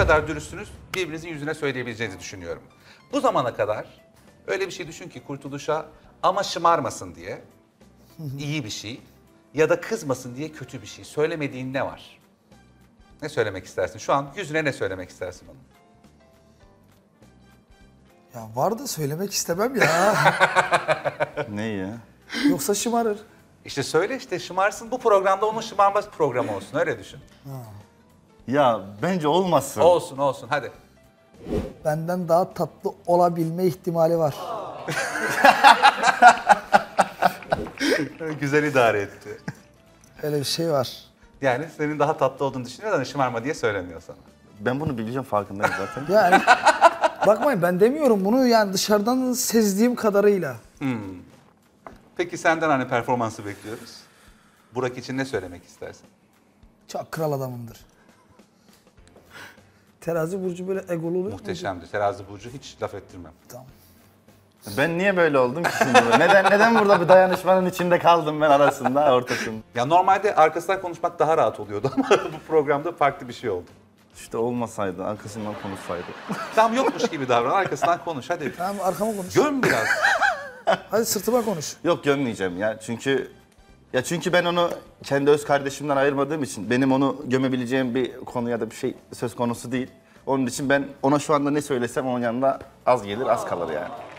kadar dürüstsünüz, birbirinizin yüzüne söyleyebileceğinizi düşünüyorum. Bu zamana kadar öyle bir şey düşün ki kurtuluşa ama şımarmasın diye iyi bir şey ya da kızmasın diye kötü bir şey. Söylemediğin ne var? Ne söylemek istersin? Şu an yüzüne ne söylemek istersin onun? Ya var da söylemek istemem ya. Ne ya? Yoksa şımarır. İşte söyle işte şımarsın. Bu programda onun şımarma programı olsun. Öyle düşün. Ya bence olmasın. Olsun olsun hadi. Benden daha tatlı olabilme ihtimali var. Güzel idare etti. Öyle bir şey var. Yani senin daha tatlı olduğunu düşünüyor da şımarma diye söylemiyor sana. Ben bunu bileceğim, farkındayım zaten. Yani bakmayın ben demiyorum bunu, yani dışarıdan sezdiğim kadarıyla. Peki senden hani performansı bekliyoruz. Burak için ne söylemek istersin? Çok kral adamımdır. Terazi burcu böyle egolu oluyor mu? Muhteşemdi. Terazi burcu hiç laf ettirmem. Tamam. Ben niye böyle oldum ki şimdi? Neden burada bir dayanışmanın içinde kaldım ben arasında, ortasında? Ya normalde arkasından konuşmak daha rahat oluyordu ama bu programda farklı bir şey oldu. İşte olmasaydı, arkasından konuşsaydı. Tam yokmuş gibi davran, arkasından konuş hadi. Tamam arkama konuş. Göm biraz. Hadi sırtıma konuş. Yok, gömmeyeceğim ya. Çünkü ben onu kendi öz kardeşimden ayırmadığım için benim onu gömebileceğim bir konu ya da bir şey söz konusu değil. Onun için ben ona şu anda ne söylesem onun yanında az gelir, az kalır yani.